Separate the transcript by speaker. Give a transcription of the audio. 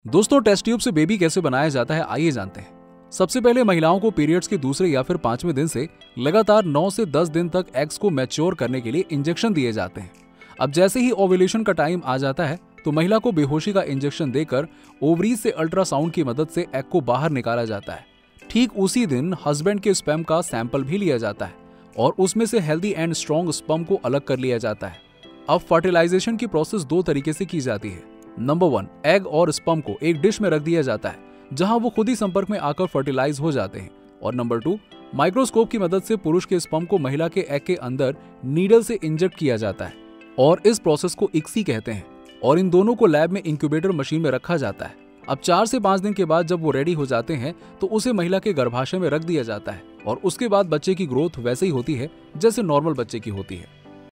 Speaker 1: दोस्तों, test tube से baby कैसे बनाया जाता है, आइए जानते हैं। सबसे पहले महिलाओं को पीरियड्स के दूसरे या फिर 5वें दिन से लगातार 9 से 10 दिन तक एग्स को मैच्योर करने के लिए इंजेक्शन दिए जाते हैं। अब जैसे ही ओव्यूलेशन का टाइम आ जाता है तो महिला को बेहोशी का इंजेक्शन देकर ओवरीज से अल्ट्रासाउंड की मदद से एग को बाहर निकाला जाता है। ठीक उसी दिन हस्बैंड के स्पर्म का सैंपल भी लिया जाता है और उसमें से हेल्दी एंड स्ट्रॉन्ग स्पर्म को अलग कर लिया जाता है। अब फर्टिलाइजेशन की प्रोसेस दो तरीके से की जाती है। नंबर 1, एग और स्पर्म को एक डिश में रख दिया जाता है जहां वो खुद ही संपर्क में आकर फर्टिलाइज हो जाते हैं। और नंबर 2, माइक्रोस्कोप की मदद से पुरुष के स्पर्म को महिला के एग के अंदर नीडल से इंजेक्ट किया जाता है और इस प्रोसेस को इक्सी कहते हैं। और इन दोनों को लैब में इंक्यूबेटर मशीन में रखा जाता है। अब 4 से 5 दिन के बाद जब वो रेडी हो जाते हैं तो उसे महिला के गर्भाशय में रख दिया जाता है और उसके बाद बच्चे की ग्रोथ वैसे ही होती है जैसे नॉर्मल बच्चे की होती है।